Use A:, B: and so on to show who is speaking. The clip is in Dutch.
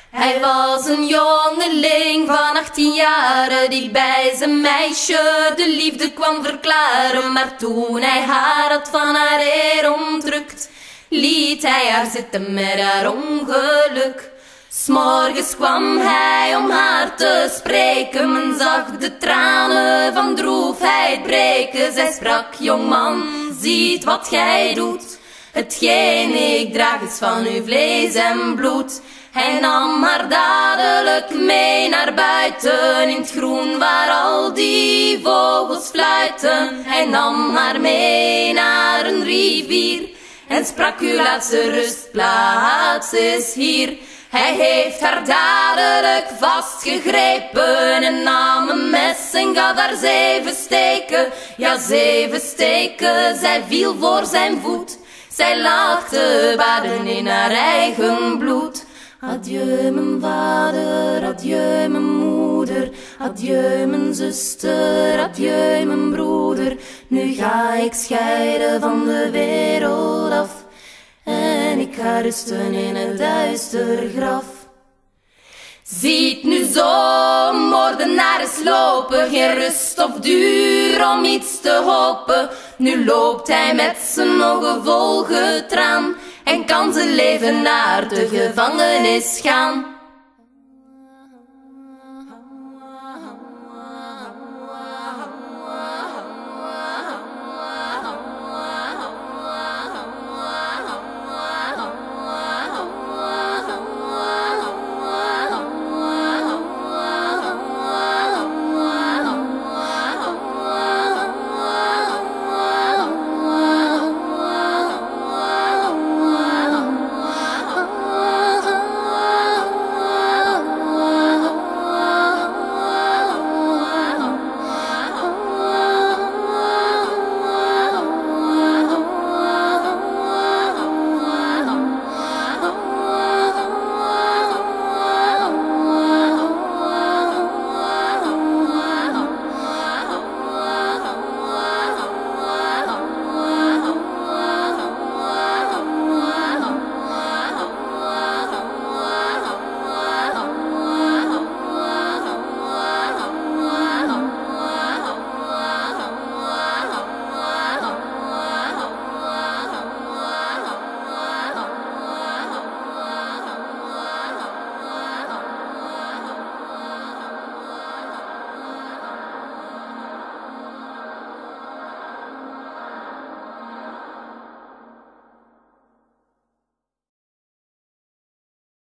A: Hij was een jongeling van 18 jaren die bij zijn meisje de liefde kwam verklaren. Maar toen hij haar had van haar eer ontrukt, liet hij haar zitten met haar ongeluk. 's Morgens kwam hij om haar te spreken, men zag de tranen van droefheid breken. Zij sprak: jongman, ziet wat gij doet, hetgeen ik draag is van uw vlees en bloed. Hij nam haar dadelijk mee naar buiten, in het groen waar al die vogels fluiten. Hij nam haar mee naar een rivier en sprak: uw laatste rustplaats is hier. Hij heeft haar dadelijk vastgegrepen en nam een mes en gaf haar 7 steken. Ja, 7 steken, zij viel voor zijn voet. Zij lag te baden in haar eigen bloed. Adieu mijn vader, adieu mijn moeder, adieu mijn zuster, adieu mijn broeder. Nu ga ik scheiden van de wereld af en ik ga rusten in het duister graf. Ziet nu zo'n moordenaar eens lopen, geen rust of duur om iets te hopen. Nu loopt hij met zijn ogen vol getraan en kan zijn leven naar de gevangenis gaan.